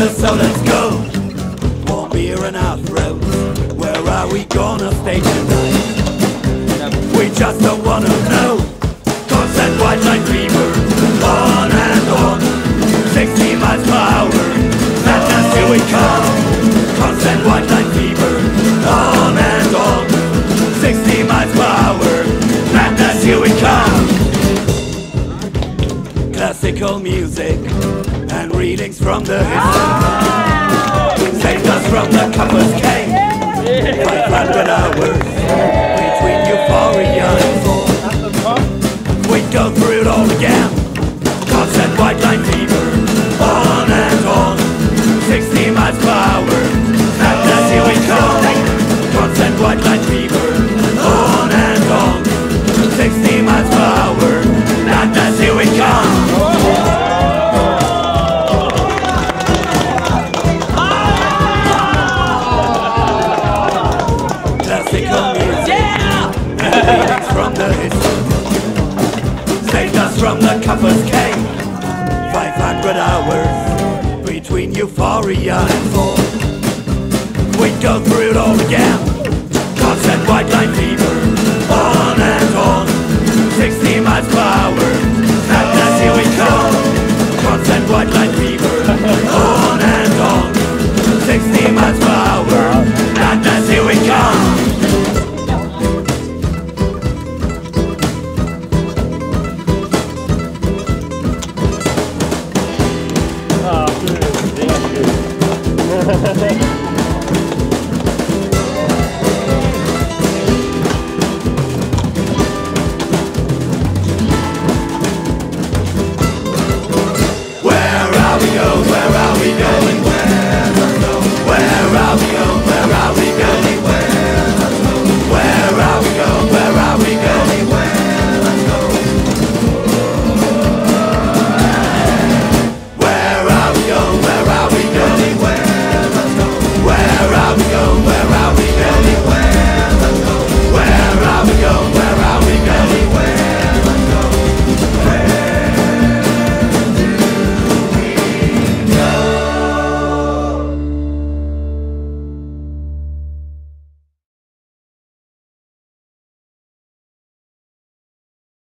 us, so let's go. Warm beer and our throats. Where are we gonna stay tonight? We just don't wanna know. Constant white line fever, on and on, 60 miles per hour. Madness, here we come. Constant white line fever, on and on, 60 miles per hour. Madness, here we come. Classical music and readings from the history saved us from the copper's cave. 500 hours between euphoria and fall. We'd go through it all again. Constant white line fever, on and on, 60 miles per hour. Madness, here we come. Constant white line fever, on and on, 60 miles per hour. Madness, here we come. Classical music and readings from the history saved us from the copper's cave. 500 hours between euphoria and fall. We'd go through it all again. Constant white line fever,